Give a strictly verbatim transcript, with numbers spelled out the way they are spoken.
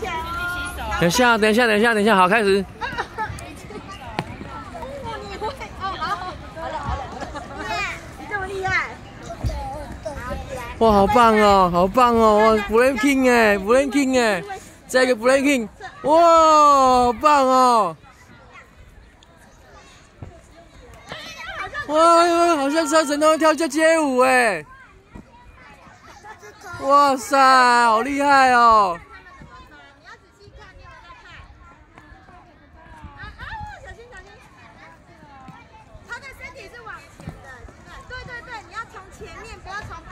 等一下，等一下，等一下，等一下，好，开始。哇，好棒哦，好棒哦！哇 ，Breaking 哎 ，Breaking 哎，再一个 Breaking， 哇，好棒哦！哇，好像车神都会跳街街舞哎！哇塞，好厉害哦！ 小心小心！他的身体是往前的，对对对，你要从前面，不要从。